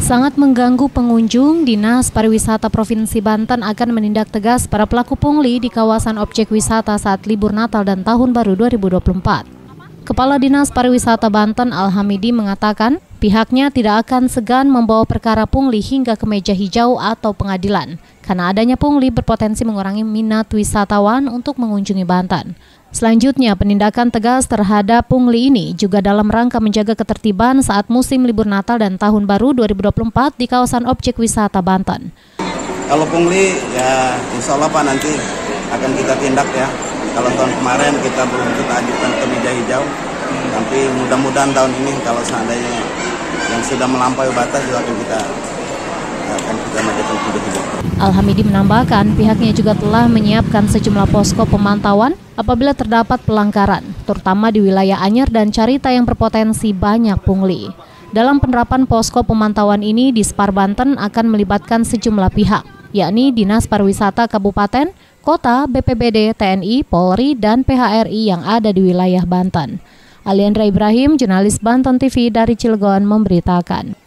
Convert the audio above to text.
Sangat mengganggu pengunjung, Dinas Pariwisata Provinsi Banten akan menindak tegas para pelaku pungli di kawasan objek wisata saat libur Natal dan Tahun Baru 2024. Kepala Dinas Pariwisata Banten Al-Hamidi mengatakan pihaknya tidak akan segan membawa perkara pungli hingga ke meja hijau atau pengadilan, karena adanya pungli berpotensi mengurangi minat wisatawan untuk mengunjungi Banten. Selanjutnya, penindakan tegas terhadap pungli ini juga dalam rangka menjaga ketertiban saat musim libur Natal dan Tahun Baru 2024 di kawasan objek wisata Banten. Kalau pungli, ya insya Allah Pak nanti akan kita tindak ya. Kalau tahun kemarin kita belum kita ajukan ke meja hijau, tapi mudah-mudahan tahun ini kalau seandainya yang sudah melampaui batas juga akan kita majukan ke meja hijau. Al-Hamidi menambahkan pihaknya juga telah menyiapkan sejumlah posko pemantauan apabila terdapat pelanggaran, terutama di wilayah Anyer dan Carita yang berpotensi banyak pungli. Dalam penerapan posko pemantauan ini, Dispar Banten akan melibatkan sejumlah pihak, yakni Dinas Pariwisata Kabupaten, Kota, BPBD, TNI, Polri, dan PHRI yang ada di wilayah Banten. Aliandra Ibrahim, jurnalis Banten TV dari Cilegon memberitakan.